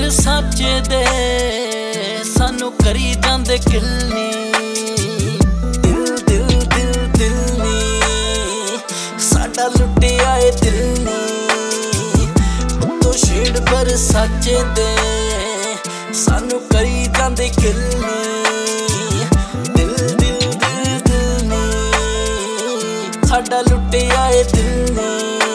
साचे दे सानू करी जांदे किलनी दिल दिल दिल दिल नी साडा लुटिया ए दिल नी तो छेड़ पर साचे दे सानू करी जांदे किलनी दिल दिल दिल दिल नी साडा लुटिया ए दिल नी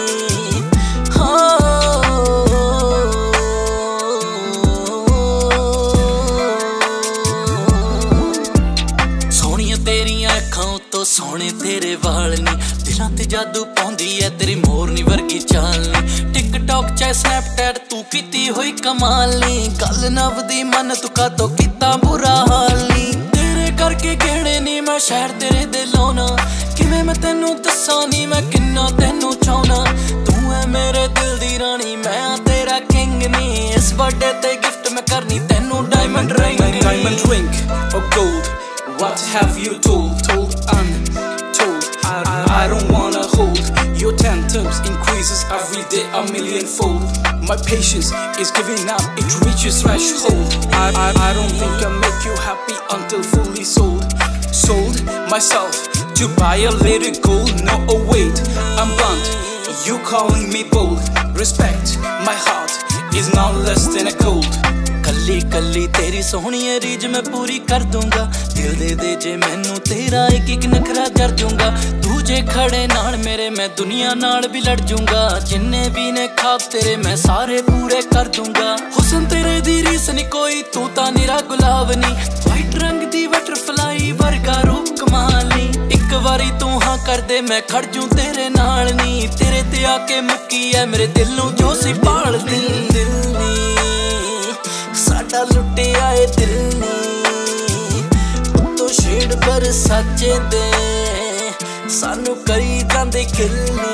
सोने तेरे वाल नी दिलां ते जादू पाउंदी है तेरी मोरनी वर्गी चाल नी टिकटॉक चाहे स्नैपचैट तू कीती होई कमाल नी गल नवदी मन तू कातों कीता बुरा हाल नी तेरे करके गहने नी मैं शहर तेरे दिलों ना किवें मैं तेनू दस्सां नी मैं किन्ना तेनू चाहना तू है मेरे दिल दी रानी मैं तेरा किंग नी इस बर्थडे ते गिफ्ट मैं करनी तेनू diamond ring or gold. What have you told untold? I don't wanna hold your 10 times increases every day a millionfold. My patience is giving up, it reaches threshold. I don't think I'll make you happy until fully sold myself to buy a little gold. No, oh wait, I'm blunt, you calling me bold. Respect, my heart is not less than a gold. कली कली तेरी सोहनी रीज मैं पूरी कर दूंगा दिल दे जे मैनू तेरा एक एक नखरा जर दूंगा तू जे खड़े नाल मेरे मैं दुनिया नाल भी लड़ जूंगा जिन्ने भी ने ख्वाब तेरे मैं सारे पूरे कर दूंगा हुस्न तेरे दी रीस नी कोई तू ता निरा गुलाब नी वाइट रंग दी बटरफ्लाई वर्गा रूप कमाल नी एक बारी तू हाँ कर दे मैं खड़ जूं तेरे नाल नी तेरे ते आके मुक्की है मेरे दिल नू जो सी पाल दी दिल नी साडा लुटिया ए दिल नी तो छेड़ पर साचे दे सानू करी जांदे किलनी